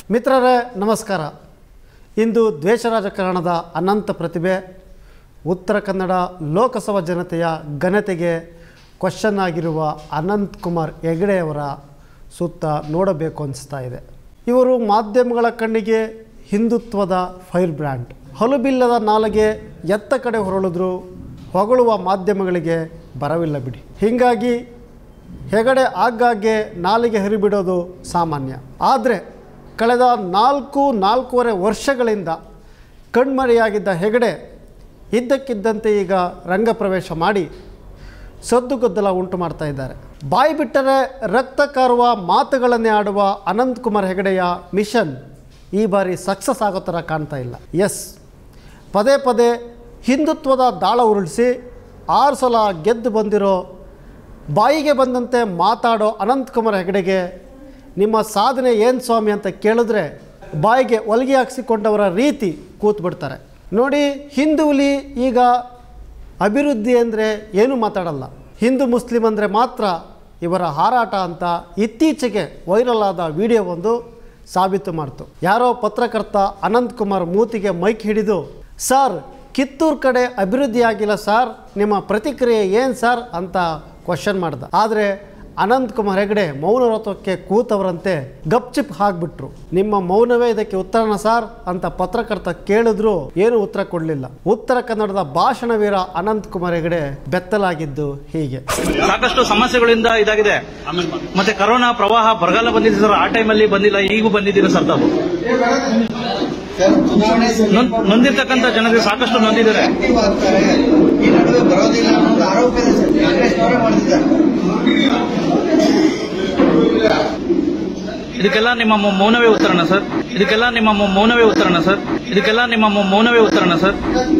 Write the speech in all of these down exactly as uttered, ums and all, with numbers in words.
ಮಿತ್ರರೇ ನಮಸ್ಕಾರ. ಇಂದು ದ್ವೇಷ ರಾಜಕಾರಣದ ಅನಂತ ಪ್ರತಿಭೆ ಉತ್ತರ ಕನ್ನಡ ಲೋಕಸಭಾ ಜನತೆಯ ಘನತೆಗೆ ಕ್ವಶನ್ ಆಗಿರುವ ಅನಂತ್ ಕುಮಾರ್ ಹೆಗಡೆಯವರ ಸುತ್ತ ನೋಡಬೇಕು ಅನಿಸ್ತಾ ಇದೆ. ಇವರು ಮಾಧ್ಯಮಗಳ ಕಣ್ಣಿಗೆ ಹಿಂದುತ್ವದ ಫೈರ್ ಬ್ರ್ಯಾಂಡ್. ಹಲುಬಿಲ್ಲದ ನಾಲಿಗೆ ಎತ್ತ ಕಡೆ ಹೊರಳಿದ್ರು ಹೊಗಳುವ ಮಾಧ್ಯಮಗಳಿಗೆ ಬರವಿಲ್ಲ ಬಿಡಿ. ಹೀಗಾಗಿ ಹೆಗಡೆ ಆಗಾಗ್ಗೆ ನಾಲಿಗೆ ಹರಿಬಿಡೋದು ಸಾಮಾನ್ಯ. ಆದರೆ ಕಳೆದ ನಾಲ್ಕು ನಾಲ್ಕೂವರೆ ವರ್ಷಗಳಿಂದ ಕಣ್ಮರೆಯಾಗಿದ್ದ ಹೆಗಡೆ ಇದ್ದಕ್ಕಿದ್ದಂತೆ ಈಗ ರಂಗಪ್ರವೇಶ ಮಾಡಿ ಸದ್ದುಗದ್ದಲ ಉಂಟು ಮಾಡ್ತಾ ಇದ್ದಾರೆ. ಬಾಯಿ ಬಿಟ್ಟರೆ ರಕ್ತ ಕಾರುವ ಮಾತುಗಳನ್ನೇ ಆಡುವ ಅನಂತ್ ಕುಮಾರ್ ಹೆಗಡೆಯ ಮಿಷನ್ ಈ ಬಾರಿ ಸಕ್ಸಸ್ ಆಗೋ ಥರ ಕಾಣ್ತಾ ಇಲ್ಲ. ಎಸ್, ಪದೇ ಪದೇ ಹಿಂದುತ್ವದ ದಾಳ ಉರುಳಿಸಿ ಆರು ಸಲ ಗೆದ್ದು ಬಂದಿರೋ ಬಾಯಿಗೆ ಬಂದಂತೆ ಮಾತಾಡೋ ಅನಂತ್ ಕುಮಾರ್ ಹೆಗಡೆಗೆ ನಿಮ್ಮ ಸಾಧನೆ ಏನು ಸ್ವಾಮಿ ಅಂತ ಕೇಳಿದ್ರೆ ಬಾಯಿಗೆ ಹೊಲಿಗೆ ಹಾಕ್ಸಿಕೊಂಡವರ ರೀತಿ ಕೂತ್ಬಿಡ್ತಾರೆ. ನೋಡಿ, ಹಿಂದೂ ಹುಲಿ ಈಗ ಅಭಿವೃದ್ಧಿ ಅಂದರೆ ಏನೂ ಮಾತಾಡಲ್ಲ, ಹಿಂದೂ ಮುಸ್ಲಿಂ ಅಂದರೆ ಮಾತ್ರ ಇವರ ಹಾರಾಟ ಅಂತ ಇತ್ತೀಚೆಗೆ ವೈರಲ್ ಆದ ವಿಡಿಯೋ ಒಂದು ಸಾಬೀತು ಮಾಡ್ತು. ಯಾರೋ ಪತ್ರಕರ್ತ ಅನಂತ್ ಕುಮಾರ್ ಮೂತಿಗೆ ಮೈಕ್ ಹಿಡಿದು, ಸರ್ ಕಿತ್ತೂರು ಕಡೆ ಅಭಿವೃದ್ಧಿ ಆಗಿಲ್ಲ ಸರ್, ನಿಮ್ಮ ಪ್ರತಿಕ್ರಿಯೆ ಏನು ಸರ್ ಅಂತ ಕ್ವಶನ್ ಮಾಡ್ದ. ಆದರೆ ಅನಂತ್ ಕುಮಾರ್ ಹೆಗಡೆ ಮೌನವ್ರತಕ್ಕೆ ಕೂತವರಂತೆ ಗಪ್ಚಿಪ್ ಹಾಕ್ಬಿಟ್ರು. ನಿಮ್ಮ ಮೌನವೇ ಇದಕ್ಕೆ ಉತ್ತರನ ಸಾರ್ ಅಂತ ಪತ್ರಕರ್ತ ಕೇಳಿದ್ರು ಏನು ಉತ್ತರ ಕೊಡಲಿಲ್ಲ. ಉತ್ತರ ಕನ್ನಡದ ಭಾಷಣವೀರ ಅನಂತ್ ಕುಮಾರ್ ಹೆಗಡೆ ಬೆತ್ತಲಾಗಿದ್ದು ಹೀಗೆ. ಸಾಕಷ್ಟು ಸಮಸ್ಯೆಗಳಿಂದ ಇದಾಗಿದೆ. ಮತ್ತೆ ಕರೋನಾ ಪ್ರವಾಹ ಬರಗಾಲ ಬಂದಿದೆ ಸರ್, ಆ ಟೈಮಲ್ಲಿ ಬಂದಿಲ್ಲ, ಈಗೂ ಬಂದಿದ್ದೀರಾ ಸರ್ ತಾವು. ನೊಂದಿರ್ತಕ್ಕಂಥ ಜನರಿಗೆ ಸಾಕಷ್ಟು ನೊಂದಿದ್ದಾರೆ. ಇದಕ್ಕೆಲ್ಲ ನಿಮ್ಮ ಮೌನವೇ ಉತ್ತರನ ಸರ್ ಇದಕ್ಕೆಲ್ಲ ನಿಮ್ಮ ಮೌನವೇ ಉತ್ತರನ ಸರ್ ಇದಕ್ಕೆಲ್ಲ ನಿಮ್ಮ ಮೌನವೇ ಉತ್ತರನ ಸರ್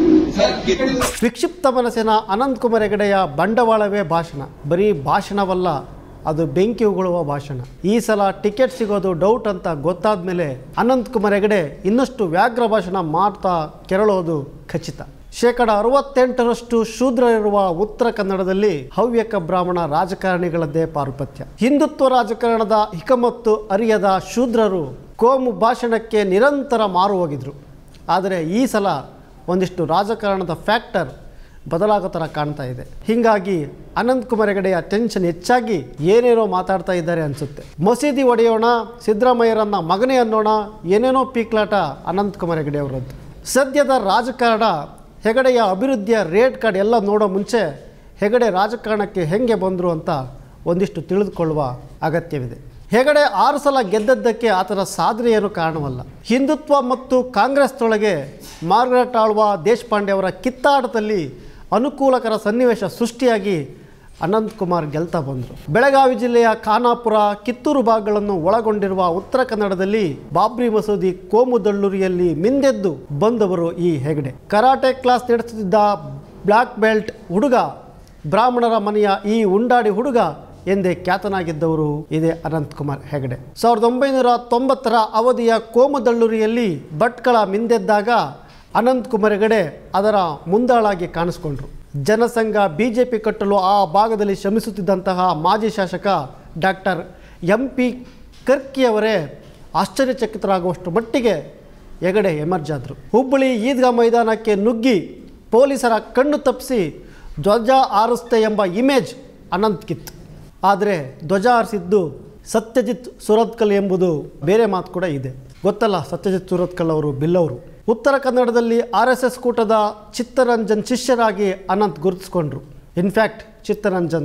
ವಿಕ್ಷಿಪ್ತ ಮನಸ್ಸಿನ ಅನಂತ್ ಕುಮಾರ್ ಹೆಗಡೆಯ ಬಂಡವಾಳವೇ ಭಾಷಣ. ಬರೀ ಭಾಷಣವಲ್ಲ, ಅದು ಬೆಂಕಿ ಉಗುಳುವ ಭಾಷಣ. ಈ ಸಲ ಟಿಕೆಟ್ ಸಿಗೋದು ಡೌಟ್ ಅಂತ ಗೊತ್ತಾದ ಮೇಲೆ ಅನಂತ್ ಕುಮಾರ್ ಹೆಗಡೆ ಇನ್ನಷ್ಟು ವ್ಯಾಘ್ರ ಭಾಷಣ ಮಾಡ್ತಾ ಕೆರಳೋದು ಖಚಿತ. ಶೇಕಡ ಅರವತ್ತೆಂಟರಷ್ಟು ಶೂದ್ರರಿರುವ ಉತ್ತರ ಕನ್ನಡದಲ್ಲಿ ಹವ್ಯಕ ಬ್ರಾಹ್ಮಣ ರಾಜಕಾರಣಿಗಳದ್ದೇ ಪಾರುಪತ್ಯ. ಹಿಂದುತ್ವ ರಾಜಕಾರಣದ ಹಿಕಮತ್ತು ಅರಿಯದ ಶೂದ್ರರು ಕೋಮು ಭಾಷಣಕ್ಕೆ ನಿರಂತರ ಮಾರು ಹೋಗಿದ್ರು. ಆದರೆ ಈ ಸಲ ಒಂದಿಷ್ಟು ರಾಜಕಾರಣದ ಫ್ಯಾಕ್ಟರ್ ಬದಲಾಗೋ ಥರ ಕಾಣ್ತಾ ಇದೆ. ಹೀಗಾಗಿ ಅನಂತ್ ಕುಮಾರ್ ಹೆಗಡೆಯ ಟೆನ್ಷನ್ ಹೆಚ್ಚಾಗಿ ಏನೇನೋ ಮಾತಾಡ್ತಾ ಇದ್ದಾರೆ ಅನಿಸುತ್ತೆ. ಮಸೀದಿ ಒಡೆಯೋಣ, ಸಿದ್ದರಾಮಯ್ಯರನ್ನ ಮಗನೇ ಅನ್ನೋಣ, ಏನೇನೋ ಪೀಕ್ಲಾಟ ಅನಂತ್ ಕುಮಾರ್ ಹೆಗಡೆ ಅವರದ್ದು. ಸದ್ಯದ ರಾಜಕಾರಣ ಹೆಗಡೆಯ ಅಭಿವೃದ್ಧಿಯ ರೇಟ್ ಕಾರ್ಡ್ ಎಲ್ಲ ನೋಡೋ ಮುಂಚೆ ಹೆಗಡೆ ರಾಜಕಾರಣಕ್ಕೆ ಹೆಂಗೆ ಬಂದರು ಅಂತ ಒಂದಿಷ್ಟು ತಿಳಿದುಕೊಳ್ಳುವ ಅಗತ್ಯವಿದೆ. ಹೆಗಡೆ ಆರು ಸಲ ಗೆದ್ದದ್ದಕ್ಕೆ ಆತನ ಸಾಧನೆ ಏನು ಕಾರಣವಲ್ಲ. ಹಿಂದುತ್ವ ಮತ್ತು ಕಾಂಗ್ರೆಸ್ನೊಳಗೆ ಮಾರ್ಗರೆಟ್ ಆಳ್ವ, ದೇಶಪಾಂಡೆ ಅವರ ಕಿತ್ತಾಟದಲ್ಲಿ ಅನುಕೂಲಕರ ಸನ್ನಿವೇಶ ಸೃಷ್ಟಿಯಾಗಿ ಅನಂತ್ ಕುಮಾರ್ ಗೆಲ್ತಾ ಬಂದರು. ಬೆಳಗಾವಿ ಜಿಲ್ಲೆಯ ಖಾನಾಪುರ, ಕಿತ್ತೂರು ಭಾಗಗಳನ್ನು ಒಳಗೊಂಡಿರುವ ಉತ್ತರ ಕನ್ನಡದಲ್ಲಿ ಬಾಬ್ರಿ ಮಸೂದಿ ಕೋಮುದಳ್ಳೂರಿಯಲ್ಲಿ ಮಿಂದೆದ್ದು ಬಂದವರು ಈ ಹೆಗಡೆ. ಕರಾಟೆ ಕ್ಲಾಸ್ ನಡೆಸುತ್ತಿದ್ದ ಬ್ಲ್ಯಾಕ್ ಬೆಲ್ಟ್ ಹುಡುಗ, ಬ್ರಾಹ್ಮಣರ ಮನೆಯ ಈ ಉಂಡಾಡಿ ಹುಡುಗ ಎಂದೇ ಖ್ಯಾತನಾಗಿದ್ದವರು ಇದೇ ಅನಂತ್ ಕುಮಾರ್ ಹೆಗಡೆ. ಸಾವಿರದ ಒಂಬೈನೂರ ತೊಂಬತ್ತರ ಅವಧಿಯ ಕೋಮುದಳ್ಳೂರಿಯಲ್ಲಿ ಭಟ್ಕಳ ಮಿಂದೆದ್ದಾಗ ಅನಂತ್ ಕುಮಾರ್ ಹೆಗಡೆ ಅದರ ಮುಂದಾಳಾಗಿ ಕಾಣಿಸ್ಕೊಂಡ್ರು. ಜನಸಂಘ ಬಿಜೆಪಿ ಕಟ್ಟಲು ಆ ಭಾಗದಲ್ಲಿ ಶ್ರಮಿಸುತ್ತಿದ್ದಂತಹ ಮಾಜಿ ಶಾಸಕ ಡಾಕ್ಟರ್ ಎಂ ಪಿ ಕರ್ಕಿಯವರೇ ಆಶ್ಚರ್ಯಚಕಿತರಾಗುವಷ್ಟು ಮಟ್ಟಿಗೆ ಹೆಗಡೆ ಎಮರ್ಜ್ ಆದರು. ಹುಬ್ಬಳ್ಳಿ ಈದ್ಗಾ ಮೈದಾನಕ್ಕೆ ನುಗ್ಗಿ ಪೊಲೀಸರ ಕಣ್ಣು ತಪ್ಪಿಸಿ ಧ್ವಜ ಆರಿಸ್ತೆ ಎಂಬ ಇಮೇಜ್ ಅನಂತ್ ಕಿತ್ತು. ಆದರೆ ಧ್ವಜ ಆರಿಸಿದ್ದು ಸತ್ಯಜಿತ್ ಸುರತ್ಕಲ್ ಎಂಬುದು ಬೇರೆ ಮಾತು ಕೂಡ ಇದೆ. ಗೊತ್ತಲ್ಲ, ಸತ್ಯಜಿತ್ ಸುರತ್ಕಲ್ ಅವರು ಬಿಲ್ಲವರು. ಉತ್ತರ ಕನ್ನಡದಲ್ಲಿ ಆರ್ ಎಸ್ ಎಸ್ ಕೂಟದ ಚಿತ್ತರಂಜನ್ ಶಿಷ್ಯರಾಗಿ ಅನಂತ್ ಗುರುತಿಸ್ಕೊಂಡ್ರು. ಇನ್ಫ್ಯಾಕ್ಟ್ ಚಿತ್ತರಂಜನ್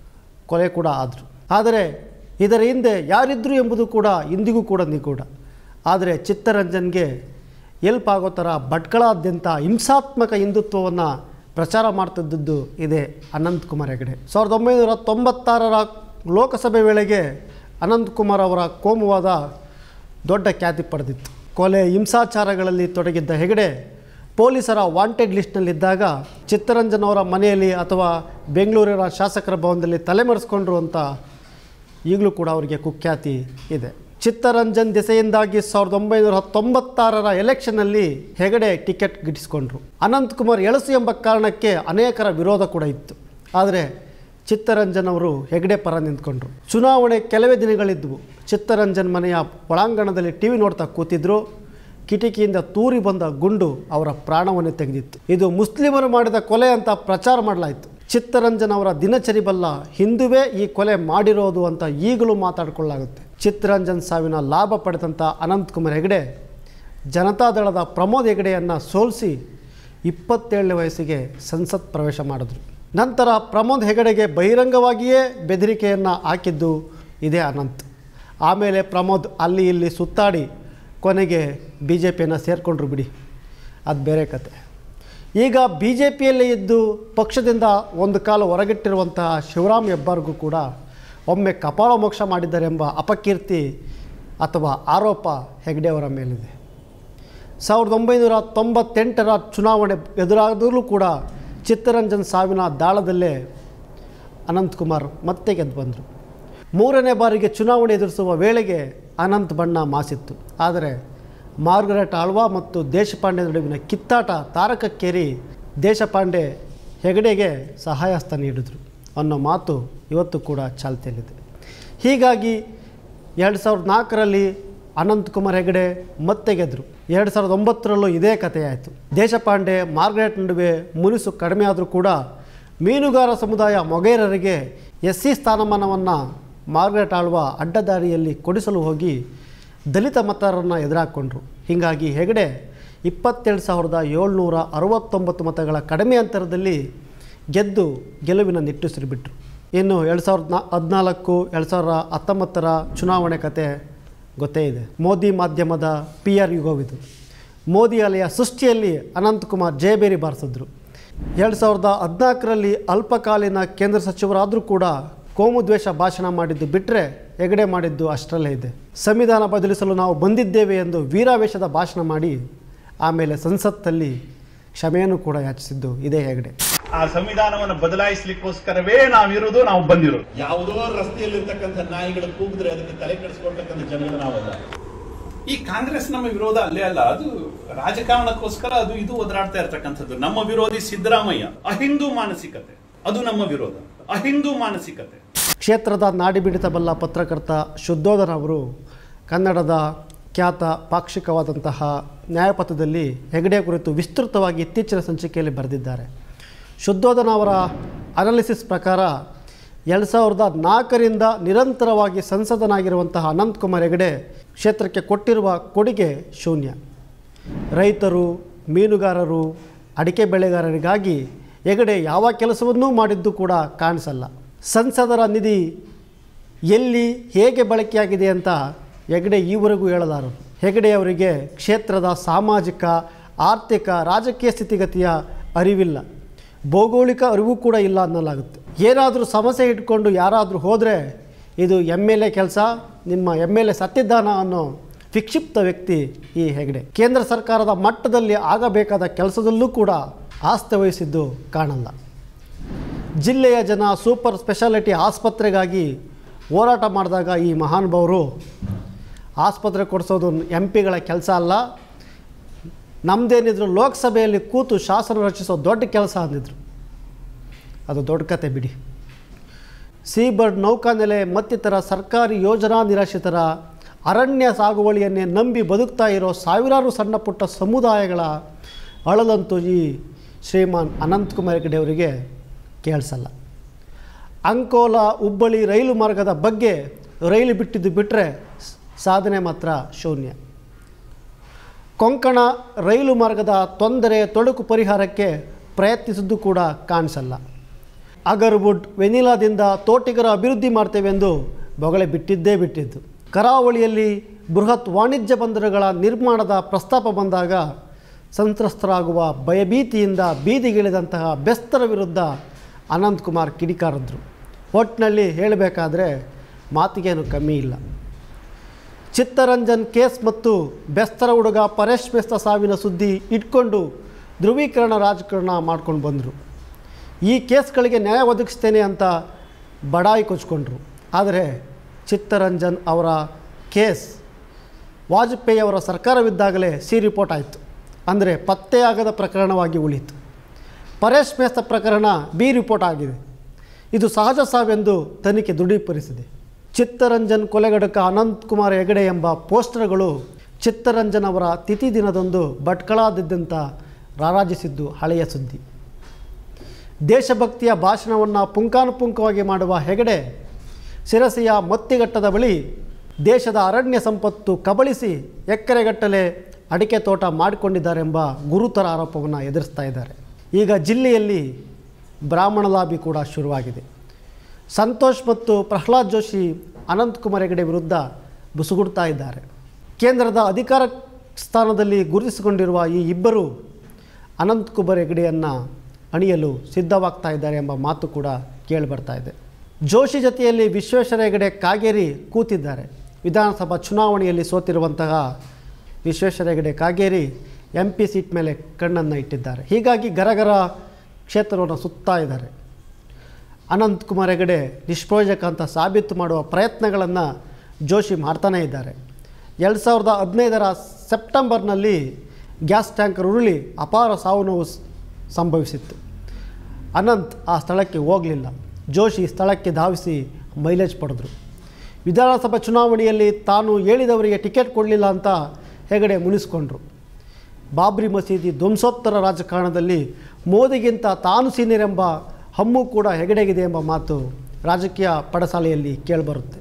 ಕೊಲೆ ಕೂಡ ಆದರು. ಆದರೆ ಇದರ ಹಿಂದೆ ಯಾರಿದ್ರು ಎಂಬುದು ಕೂಡ ಇಂದಿಗೂ ಕೂಡ ನಿಗೂಢ. ಆದರೆ ಚಿತ್ತರಂಜನ್ಗೆ ಎಲ್ಪ್ ಆಗೋ ಥರ ಭಟ್ಕಳಾದ್ಯಂತ ಹಿಂಸಾತ್ಮಕ ಹಿಂದುತ್ವವನ್ನು ಪ್ರಚಾರ ಮಾಡ್ತಿದ್ದದ್ದು ಇದೆ ಅನಂತ್ ಕುಮಾರ್ ಹೆಗಡೆ. ಸಾವಿರದ ಒಂಬೈನೂರ ತೊಂಬತ್ತಾರರ ಲೋಕಸಭೆ ವೇಳೆಗೆ ಅನಂತ್ ಕುಮಾರ್ ಅವರ ಕೋಮುವಾದ ದೊಡ್ಡ ಖ್ಯಾತಿ ಪಡೆದಿತ್ತು. ಕೊಲೆ ಹಿಂಸಾಚಾರಗಳಲ್ಲಿ ತೊಡಗಿದ್ದ ಹೆಗಡೆ ಪೊಲೀಸರ ವಾಂಟೆಡ್ ಲಿಸ್ಟ್ನಲ್ಲಿದ್ದಾಗ ಚಿತ್ತರಂಜನ್ ಅವರ ಮನೆಯಲ್ಲಿ ಅಥವಾ ಬೆಂಗಳೂರಿನ ಶಾಸಕರ ಭವನದಲ್ಲಿ ತಲೆಮರೆಸ್ಕೊಂಡ್ರು ಅಂತ ಈಗಲೂ ಕೂಡ ಅವರಿಗೆ ಕುಖ್ಯಾತಿ ಇದೆ. ಚಿತ್ತರಂಜನ್ ದೆಸೆಯಿಂದಾಗಿ ಸಾವಿರದ ಒಂಬೈನೂರ ತೊಂಬತ್ತಾರರ ಎಲೆಕ್ಷನ್ನಲ್ಲಿ ಹೆಗಡೆ ಟಿಕೆಟ್ ಗಿಟ್ಟಿಸ್ಕೊಂಡ್ರು. ಅನಂತ್ ಕುಮಾರ್ ಎಳಸು ಎಂಬ ಕಾರಣಕ್ಕೆ ಅನೇಕರ ವಿರೋಧ ಕೂಡ ಇತ್ತು. ಆದರೆ ಚಿತ್ತರಂಜನ್ ಅವರು ಹೆಗಡೆ ಪರ ನಿಂತ್ಕೊಂಡ್ರು. ಚುನಾವಣೆ ಕೆಲವೇ ದಿನಗಳಿದ್ವು. ಚಿತ್ತರಂಜನ್ ಮನೆಯ ಒಳಾಂಗಣದಲ್ಲಿ ಟಿ ವಿ ನೋಡ್ತಾ ಕೂತಿದ್ರು. ಕಿಟಕಿಯಿಂದ ತೂರಿ ಬಂದ ಗುಂಡು ಅವರ ಪ್ರಾಣವನ್ನು ತೆಗೆದಿತ್ತು. ಇದು ಮುಸ್ಲಿಮರು ಮಾಡಿದ ಕೊಲೆ ಅಂತ ಪ್ರಚಾರ ಮಾಡಲಾಯಿತು. ಚಿತ್ತರಂಜನ್ ಅವರ ದಿನಚರಿ ಬಲ್ಲ ಹಿಂದುವೇ ಈ ಕೊಲೆ ಮಾಡಿರೋದು ಅಂತ ಈಗಲೂ ಮಾತಾಡಿಕೊಳ್ಳಲಾಗುತ್ತೆ. ಚಿತ್ತರಂಜನ್ ಸಾವಿನ ಲಾಭ ಪಡೆದಂಥ ಅನಂತಕುಮಾರ್ ಹೆಗಡೆ ಜನತಾದಳದ ಪ್ರಮೋದ್ ಹೆಗಡೆಯನ್ನು ಸೋಲಿಸಿ ಇಪ್ಪತ್ತೇಳನೇ ವಯಸ್ಸಿಗೆ ಸಂಸತ್ ಪ್ರವೇಶ ಮಾಡಿದ್ರು. ನಂತರ ಪ್ರಮೋದ್ ಹೆಗಡೆಗೆ ಬಹಿರಂಗವಾಗಿಯೇ ಬೆದರಿಕೆಯನ್ನು ಹಾಕಿದ್ದು ಇದೇ ಅನಂತ್. ಆಮೇಲೆ ಪ್ರಮೋದ್ ಅಲ್ಲಿ ಇಲ್ಲಿ ಸುತ್ತಾಡಿ ಕೊನೆಗೆ ಬಿ ಜೆ ಪಿಯನ್ನು ಸೇರಿಕೊಂಡ್ರು ಬಿಡಿ, ಅದು ಬೇರೆ ಕತೆ. ಈಗ ಬಿ ಜೆ ಪಿಯಲ್ಲೇ ಇದ್ದು ಪಕ್ಷದಿಂದ ಒಂದು ಕಾಲು ಹೊರಗಿಟ್ಟಿರುವಂತಹ ಶಿವರಾಮ್ ಹೆಬ್ಬಾರ್ಗೂ ಕೂಡ ಒಮ್ಮೆ ಕಪಾಳ ಮೋಕ್ಷ ಮಾಡಿದ್ದಾರೆಂಬ ಅಪಕೀರ್ತಿ ಅಥವಾ ಆರೋಪ ಹೆಗಡೆಯವರ ಮೇಲಿದೆ. ಸಾವಿರದ ಒಂಬೈನೂರ ತೊಂಬತ್ತೆಂಟರ ಚುನಾವಣೆ ಎದುರಾದರೂ ಕೂಡ ಚಿತ್ತರಂಜನ್ ಸಾವಿನ ದಾಳದಲ್ಲೇ ಅನಂತಕುಮಾರ್ ಮತ್ತೆ ಗೆದ್ದು ಬಂದರು. ಮೂರನೇ ಬಾರಿಗೆ ಚುನಾವಣೆ ಎದುರಿಸುವ ವೇಳೆಗೆ ಅನಂತ್ ಬಣ್ಣ ಮಾಸಿತ್ತು. ಆದರೆ ಮಾರ್ಗರೆಟ್ ಆಳ್ವಾ ಮತ್ತು ದೇಶಪಾಂಡೆ ನಡುವಿನ ಕಿತ್ತಾಟ ತಾರಕಕ್ಕೇರಿ ದೇಶಪಾಂಡೆ ಹೆಗಡೆಗೆ ಸಹಾಯಹಸ್ತ ನೀಡಿದರು ಅನ್ನೋ ಮಾತು ಇವತ್ತು ಕೂಡ ಚಾಲ್ತಿಯಲ್ಲಿದೆ. ಹೀಗಾಗಿ ಎರಡು ಸಾವಿರದ ನಾಲ್ಕರಲ್ಲಿ ಅನಂತಕುಮಾರ್ ಹೆಗಡೆ ಮತ್ತೆ ಗೆದ್ದರು. ಎರಡು ಸಾವಿರದ ಒಂಬತ್ತರಲ್ಲೂ ಇದೇ ಕಥೆಯಾಯಿತು. ದೇಶಪಾಂಡೆ ಮಾರ್ಗರೆಟ್ ನಡುವೆ ಮುನಿಸು ಕಡಿಮೆ ಆದರೂ ಕೂಡ ಮೀನುಗಾರ ಸಮುದಾಯ ಮೊಗೇರರಿಗೆ ಎಸ್ ಸಿ ಸ್ಥಾನಮಾನವನ್ನು ಮಾರ್ಗರೆಟ್ ಆಳ್ವಾ ಅಡ್ಡದಾರಿಯಲ್ಲಿ ಕೊಡಿಸಲು ಹೋಗಿ ದಲಿತ ಮತದಾರರನ್ನು ಎದುರಾಕೊಂಡ್ರು. ಹೀಗಾಗಿ ಹೆಗಡೆ ಇಪ್ಪತ್ತೇಳು ಸಾವಿರದ ಏಳ್ನೂರ ಅರವತ್ತೊಂಬತ್ತು ಮತಗಳ ಕಡಿಮೆ ಅಂತರದಲ್ಲಿ ಗೆದ್ದು ಗೆಲುವಿನ ನಿಟ್ಟುಸಿರಿಬಿಟ್ರು. ಇನ್ನು ಎರಡು ಸಾವಿರದ ನಾ ಹದಿನಾಲ್ಕು ಎರಡು ಸಾವಿರದ ಹತ್ತೊಂಬತ್ತರ ಚುನಾವಣೆ ಕತೆ ಗೊತ್ತೇ ಇದೆ. ಮೋದಿ ಮಾಧ್ಯಮದ ಪಿ ಆರ್ ಯುಗವಿದು. ಮೋದಿ ಅಲೆಯ ಸೃಷ್ಟಿಯಲ್ಲಿ ಅನಂತಕುಮಾರ್ ಜಯಬೇರಿ ಬಾರಿಸಿದ್ರು. ಎರಡು ಸಾವಿರದ ಹದಿನಾಲ್ಕರಲ್ಲಿ ಅಲ್ಪಕಾಲೀನ ಕೇಂದ್ರ ಸಚಿವರಾದರೂ ಕೂಡ ಕೋಮುದ್ವೇಷ ಭಾಷಣ ಮಾಡಿದ್ದು ಬಿಟ್ಟರೆ ಹೆಗಡೆ ಮಾಡಿದ್ದು ಅಷ್ಟರಲ್ಲೇ ಇದೆ. ಸಂವಿಧಾನ ಬದಲಿಸಲು ನಾವು ಬಂದಿದ್ದೇವೆ ಎಂದು ವೀರಾವೇಶದ ಭಾಷಣ ಮಾಡಿ ಆಮೇಲೆ ಸಂಸತ್ತಲ್ಲಿ ಕ್ಷಮೆಯನ್ನು ಕೂಡ ಯಾಚಿಸಿದ್ದು ಇದೇ ಹೆಗಡೆ. ಆ ಸಂವಿಧಾನವನ್ನು ಬದಲಾಯಿಸಲಿಕ್ಕೋಸ್ಕರವೇ ನಾವಿರೋದು, ನಾವು ಬಂದಿರೋದು. ಯಾವುದೋ ರಸ್ತೆಯಲ್ಲಿರ್ತಕ್ಕಂಥ ನಾಯಿಗಳು ಕೂಗಿದ್ರೆ ಅದಕ್ಕೆ ತಲೆ ಕೆಡಿಸ್ಕೊಳ್ತಕ್ಕಂಥ ಜನಗಳು ನಾವಲ್ಲ. ಈ ಕಾಂಗ್ರೆಸ್ ನಮ್ಮ ವಿರೋಧ ಅಲ್ಲೇ ಅಲ್ಲ, ಅದು ರಾಜಕಾರಣಕ್ಕೋಸ್ಕರ ಅದು ಇದು ಒದರಾಡ್ತಾ ಇರ್ತಕ್ಕಂಥದ್ದು. ನಮ್ಮ ವಿರೋಧಿ ಸಿದ್ದರಾಮಯ್ಯ ಅಹಿಂದೂ ಮಾನಸಿಕತೆ, ಅದು ನಮ್ಮ ವಿರೋಧ, ಅಹಿಂದೂ ಮಾನಸಿಕತೆ. ಕ್ಷೇತ್ರದ ನಾಡಿಬಿಡಿತ ಬಲ್ಲ ಪತ್ರಕರ್ತ ಶುದ್ಧೋಧನ ಅವರು ಕನ್ನಡದ ಖ್ಯಾತ ಪಾಕ್ಷಿಕವಾದಂತಹ ನ್ಯಾಯಪಥದಲ್ಲಿ ಹೆಗಡೆ ಕುರಿತು ವಿಸ್ತೃತವಾಗಿ ಇತ್ತೀಚಿನ ಸಂಚಿಕೆಯಲ್ಲಿ ಬರೆದಿದ್ದಾರೆ. ಶುದ್ಧೋಧನ ಅವರ ಅನಾಲಿಸಿಸ್ ಪ್ರಕಾರ ಎರಡು ಸಾವಿರದ ನಾಲ್ಕರಿಂದ ನಿರಂತರವಾಗಿ ಸಂಸದನಾಗಿರುವಂತಹ ಅನಂತಕುಮಾರ್ ಹೆಗಡೆ ಕ್ಷೇತ್ರಕ್ಕೆ ಕೊಟ್ಟಿರುವ ಕೊಡುಗೆ ಶೂನ್ಯ. ರೈತರು, ಮೀನುಗಾರರು, ಅಡಿಕೆ ಬೆಳೆಗಾರರಿಗಾಗಿ ಹೆಗಡೆ ಯಾವ ಕೆಲಸವನ್ನೂ ಮಾಡಿದ್ದು ಕೂಡ ಕಾಣಿಸಲ್ಲ. ಸಂಸದರ ನಿಧಿ ಎಲ್ಲಿ ಹೇಗೆ ಬಳಕೆಯಾಗಿದೆ ಅಂತ ಹೆಗಡೆ ಈವರೆಗೂ ಹೇಳಲಾರರು. ಹೆಗಡೆಯವರಿಗೆ ಕ್ಷೇತ್ರದ ಸಾಮಾಜಿಕ, ಆರ್ಥಿಕ, ರಾಜಕೀಯ ಸ್ಥಿತಿಗತಿಯ ಅರಿವಿಲ್ಲ, ಭೌಗೋಳಿಕ ಅರಿವು ಕೂಡ ಇಲ್ಲ ಅನ್ನಲಾಗುತ್ತೆ. ಏನಾದರೂ ಸಮಸ್ಯೆ ಇಟ್ಕೊಂಡು ಯಾರಾದರೂ ಹೋದರೆ ಇದು ಎಮ್ ಎಲ್ ಎ ಕೆಲಸ, ನಿಮ್ಮ ಎಮ್ ಎಲ್ ಎ ಸತ್ತಿದ್ದಾನ ಅನ್ನೋ ವಿಕ್ಷಿಪ್ತ ವ್ಯಕ್ತಿ ಈ ಹೆಗಡೆ. ಕೇಂದ್ರ ಸರ್ಕಾರದ ಮಟ್ಟದಲ್ಲಿ ಆಗಬೇಕಾದ ಕೆಲಸದಲ್ಲೂ ಕೂಡ ಆಸ್ಥೆ ವಹಿಸಿದ್ದು ಕಾಣಲ್ಲ. ಜಿಲ್ಲೆಯ ಜನ ಸೂಪರ್ ಸ್ಪೆಷಾಲಿಟಿ ಆಸ್ಪತ್ರೆಗಾಗಿ ಹೋರಾಟ ಮಾಡಿದಾಗ ಈ ಮಹಾನುಭಾವರು ಆಸ್ಪತ್ರೆ ಕೊಡಿಸೋದು ಎಂ ಪಿಗಳ ಕೆಲಸ ಅಲ್ಲ, ನಮ್ಮದೇನಿದ್ರು ಲೋಕಸಭೆಯಲ್ಲಿ ಕೂತು ಶಾಸನ ರಚಿಸೋ ದೊಡ್ಡ ಕೆಲಸ ಅಂದಿದ್ರು. ಅದು ದೊಡ್ಡ ಕತೆ ಬಿಡಿ. ಸೀಬರ್ಡ್ ನೌಕಾನೆಲೆ ಮತ್ತಿತರ ಸರ್ಕಾರಿ ಯೋಜನಾ ನಿರಾಶ್ರಿತರ ಅರಣ್ಯ ಸಾಗುವಳಿಯನ್ನೇ ನಂಬಿ ಬದುಕ್ತಾ ಇರೋ ಸಾವಿರಾರು ಸಣ್ಣ ಪುಟ್ಟ ಸಮುದಾಯಗಳ ಅಳಲಂತೂ ಈ ಶ್ರೀಮಾನ್ ಅನಂತಕುಮಾರ್ ಹೆಗಡೆ ಅವರಿಗೆ ಕೇಳಿಸಲ್ಲ. ಅಂಕೋಲಾ ಹುಬ್ಬಳ್ಳಿ ರೈಲು ಮಾರ್ಗದ ಬಗ್ಗೆ ರೈಲು ಬಿಟ್ಟಿದ್ದು ಬಿಟ್ಟರೆ ಸಾಧನೆ ಮಾತ್ರ ಶೂನ್ಯ. ಕೊಂಕಣ ರೈಲು ಮಾರ್ಗದ ತೊಂದರೆ ತೊಡಕು ಪರಿಹಾರಕ್ಕೆ ಪ್ರಯತ್ನಿಸಿದ್ದು ಕೂಡ ಕಾಣಿಸಲ್ಲ. ಅಗರ್ವುಡ್ ವೆನಿಲಾದಿಂದ ತೋಟಿಗರ ಅಭಿವೃದ್ಧಿ ಮಾಡ್ತೇವೆಂದು ಬೊಗಳೆ ಬಿಟ್ಟಿದ್ದೇ ಬಿಟ್ಟಿದ್ದು. ಕರಾವಳಿಯಲ್ಲಿ ಬೃಹತ್ ವಾಣಿಜ್ಯ ಬಂದರುಗಳ ನಿರ್ಮಾಣದ ಪ್ರಸ್ತಾಪ ಬಂದಾಗ ಸಂತ್ರಸ್ತರಾಗುವ ಭಯಭೀತಿಯಿಂದ ಬೀದಿಗಿಳಿದಂತಹ ಬೆಸ್ತರ ವಿರುದ್ಧ ಅನಂತಕುಮಾರ್ ಕಿಡಿಕಾರಿದ್ರು. ಒಟ್ಟಿನಲ್ಲಿ ಹೇಳಬೇಕಾದ್ರೆ ಮಾತಿಗೇನು ಕಮ್ಮಿ ಇಲ್ಲ. ಚಿತ್ತರಂಜನ್ ಕೇಸ್ ಮತ್ತು ಬೆಸ್ತರ ಹುಡುಗ ಪರೇಶ್ ಮೇಸ್ತ ಸಾವಿನ ಸುದ್ದಿ ಇಟ್ಕೊಂಡು ಧ್ರುವೀಕರಣ ರಾಜಕಾರಣ ಮಾಡ್ಕೊಂಡು ಬಂದರು. ಈ ಕೇಸ್ಗಳಿಗೆ ನ್ಯಾಯ ಒದಗಿಸ್ತೇನೆ ಅಂತ ಬಡಾಯಿ ಕೊಚ್ಕೊಂಡ್ರು. ಆದರೆ ಚಿತ್ತರಂಜನ್ ಅವರ ಕೇಸ್ ವಾಜಪೇಯಿ ಅವರ ಸರ್ಕಾರವಿದ್ದಾಗಲೇ ಸಿ ರಿಪೋರ್ಟ್ ಆಯಿತು, ಅಂದರೆ ಪತ್ತೆಯಾಗದ ಪ್ರಕರಣವಾಗಿ ಉಳಿಯಿತು. ಪರೇಶ್ ಮೇಸ್ತ ಪ್ರಕರಣ ಬಿ ರಿಪೋರ್ಟ್ ಆಗಿದೆ. ಇದು ಸಹಜ ಸಾವೆಂದು ತನಿಖೆ ದೃಢೀಕರಿಸಿದೆ. ಚಿತ್ತರಂಜನ್ ಕೊಲೆಗಡಕ ಅನಂತಕುಮಾರ್ ಹೆಗಡೆ ಎಂಬ ಪೋಸ್ಟರ್ಗಳು ಚಿತ್ತರಂಜನ್ ಅವರ ತಿಥಿ ದಿನದಂದು ಭಟ್ಕಳಾದ್ಯಂತ ರಾರಾಜಿಸಿದ್ದು ಹಳೆಯ ಸುದ್ದಿ. ದೇಶಭಕ್ತಿಯ ಭಾಷಣವನ್ನು ಪುಂಖಾನುಪುಂಖವಾಗಿ ಮಾಡುವ ಹೆಗಡೆ ಶಿರಸಿಯ ಮತ್ತಿಘಟ್ಟದ ಬಳಿ ದೇಶದ ಅರಣ್ಯ ಸಂಪತ್ತು ಕಬಳಿಸಿ ಎಕರೆಗಟ್ಟಲೆ ಅಡಿಕೆ ತೋಟ ಮಾಡಿಕೊಂಡಿದ್ದಾರೆಂಬ ಗುರುತರ ಆರೋಪವನ್ನು ಎದುರಿಸ್ತಾ ಇದ್ದಾರೆ. ಈಗ ಜಿಲ್ಲೆಯಲ್ಲಿ ಬ್ರಾಹ್ಮಣ ಲಾಬಿ ಕೂಡ ಶುರುವಾಗಿದೆ. ಸಂತೋಷ್ ಮತ್ತು ಪ್ರಹ್ಲಾದ್ ಜೋಶಿ ಅನಂತಕುಮಾರ್ ಹೆಗಡೆ ವಿರುದ್ಧ ಬುಸುಗುಡ್ತಾ ಇದ್ದಾರೆ. ಕೇಂದ್ರದ ಅಧಿಕಾರ ಸ್ಥಾನದಲ್ಲಿ ಗುರುತಿಸಿಕೊಂಡಿರುವ ಈ ಇಬ್ಬರು ಅನಂತಕುಮಾರ್ ಹೆಗಡೆಯನ್ನು ಅಣಿಯಲು ಸಿದ್ಧವಾಗ್ತಾ ಇದ್ದಾರೆ ಎಂಬ ಮಾತು ಕೂಡ ಕೇಳಿಬರ್ತಾ ಇದೆ. ಜೋಶಿ ಜೊತೆಯಲ್ಲಿ ವಿಶ್ವೇಶ್ವರ ಹೆಗಡೆ ಕಾಗೇರಿ ಕೂತಿದ್ದಾರೆ. ವಿಧಾನಸಭಾ ಚುನಾವಣೆಯಲ್ಲಿ ಸೋತಿರುವಂತಹ Vishweshwar Hegde Kageri M P seat ಮೇಲೆ ಕಣ್ಣನ್ನು ಇಟ್ಟಿದ್ದಾರೆ. ಹೀಗಾಗಿ ಗರಗರ ಕ್ಷೇತ್ರವನ್ನು ಸುತ್ತಾ ಇದ್ದಾರೆ. ಅನಂತಕುಮಾರ್ ಹೆಗಡೆ ನಿಷ್ಪ್ರಯೋಜಕ ಅಂತ ಸಾಬೀತು ಮಾಡುವ ಪ್ರಯತ್ನಗಳನ್ನು ಜೋಶಿ ಮಾಡ್ತಾನೇ ಇದ್ದಾರೆ. ಎರಡು ಸಾವಿರದ ಹದಿನೈದರ ಸೆಪ್ಟೆಂಬರ್ನಲ್ಲಿ ಗ್ಯಾಸ್ ಟ್ಯಾಂಕರ್ ಉರುಳಿ ಅಪಾರ ಸಾವು ನೋವು ಸಂಭವಿಸಿತ್ತು. ಅನಂತ್ ಆ ಸ್ಥಳಕ್ಕೆ ಹೋಗಲಿಲ್ಲ. ಜೋಶಿ ಸ್ಥಳಕ್ಕೆ ಧಾವಿಸಿ ಮೈಲೇಜ್ ಪಡೆದರು. ವಿಧಾನಸಭಾ ಚುನಾವಣೆಯಲ್ಲಿ ತಾನು ಹೇಳಿದವರಿಗೆ ಟಿಕೆಟ್ ಕೊಡಲಿಲ್ಲ ಅಂತ ಹೆಗಡೆ ಮುನಿಸ್ಕೊಂಡ್ರು. ಬಾಬ್ರಿ ಮಸೀದಿ ಧ್ವಂಸೋತ್ತರ ರಾಜಕಾರಣದಲ್ಲಿ ಮೋದಿಗಿಂತ ತಾನು ಸೀನಿಯರ್ ಎಂಬ ಹಮ್ಮು ಕೂಡ ಹೆಗಡೆಗಿದೆ ಎಂಬ ಮಾತು ರಾಜಕೀಯ ಪಡಸಾಲೆಯಲ್ಲಿ ಕೇಳಿಬರುತ್ತೆ.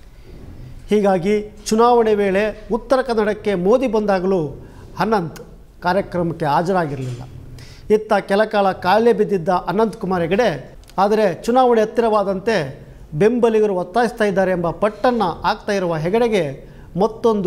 ಹೀಗಾಗಿ ಚುನಾವಣೆ ವೇಳೆ ಉತ್ತರ ಕನ್ನಡಕ್ಕೆ ಮೋದಿ ಬಂದಾಗಲೂ ಅನಂತ್ ಕಾರ್ಯಕ್ರಮಕ್ಕೆ ಹಾಜರಾಗಿರಲಿಲ್ಲ. ಇತ್ತ ಕೆಲಕಾಲ ಕಾಯಿಲೆ ಬಿದ್ದಿದ್ದ ಅನಂತಕುಮಾರ್ ಹೆಗಡೆ ಆದರೆ ಚುನಾವಣೆ ಹತ್ತಿರವಾದಂತೆ ಬೆಂಬಲಿಗರು ಒತ್ತಾಯಿಸ್ತಾ ಇದ್ದಾರೆ ಎಂಬ ಪಟ್ಟನ್ನು ಆಗ್ತಾ ಇರುವ ಹೆಗಡೆಗೆ ಮತ್ತೊಂದು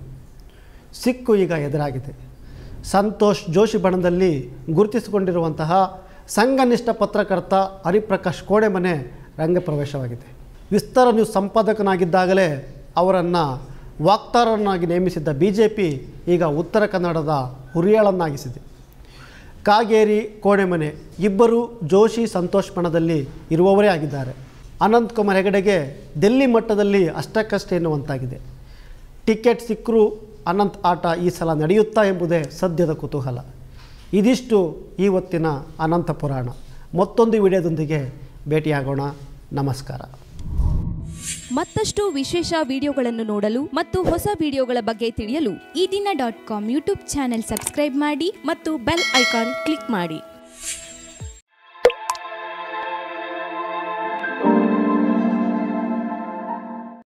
ಸಿಕ್ಕು ಈಗ ಎದುರಾಗಿದೆ. ಸಂತೋಷ್ ಜೋಶಿ ಬಣದಲ್ಲಿ ಗುರುತಿಸಿಕೊಂಡಿರುವಂತಹ ಸಂಘನಿಷ್ಠ ಪತ್ರಕರ್ತ ಹರಿಪ್ರಕಾಶ್ ಕೋಡೆಮನೆ ರಂಗಪ್ರವೇಶವಾಗಿದೆ. ವಿಸ್ತಾರ ನ್ಯೂಸ್ ಸಂಪಾದಕನಾಗಿದ್ದಾಗಲೇ ಅವರನ್ನು ವಾಕ್ತಾರನಾಗಿ ನೇಮಿಸಿದ್ದ ಬಿ ಜೆ ಪಿ ಈಗ ಉತ್ತರ ಕನ್ನಡದ ಹುರಿಯಾಳನ್ನಾಗಿಸಿದೆ. ಕಾಗೇರಿ ಕೋಡೆಮನೆ ಇಬ್ಬರು ಜೋಶಿ ಸಂತೋಷ್ ಬಣದಲ್ಲಿ ಇರುವವರೇ ಆಗಿದ್ದಾರೆ. ಅನಂತಕುಮಾರ್ ಹೆಗಡೆಗೆ ಡೆಲ್ಲಿ ಮಟ್ಟದಲ್ಲಿ ಅಷ್ಟಕ್ಕಷ್ಟೇ ಎನ್ನುವಂತಾಗಿದೆ. ಟಿಕೆಟ್ ಸಿಕ್ಕರೂ ಅನಂತ್ ಆಟ ಈ ಸಲ ನಡೆಯುತ್ತಾ ಎಂಬುದೇ ಸದ್ಯದ ಕುತೂಹಲ. ಇದಿಷ್ಟು ಇವತ್ತಿನ ಅನಂತ ಪುರಾಣ. ಮತ್ತೊಂದು ವಿಡಿಯೋದೊಂದಿಗೆ ಭೇಟಿಯಾಗೋಣ. ನಮಸ್ಕಾರ. ಮತ್ತಷ್ಟು ವಿಶೇಷ ವಿಡಿಯೋಗಳನ್ನು ನೋಡಲು ಮತ್ತು ಹೊಸ ವಿಡಿಯೋಗಳ ಬಗ್ಗೆ ತಿಳಿಯಲು Ee Dina dot com YouTube channel subscribe ಮಾಡಿ ಮತ್ತು ಬೆಲ್ ಐಕಾನ್ ಕ್ಲಿಕ್ ಮಾಡಿ.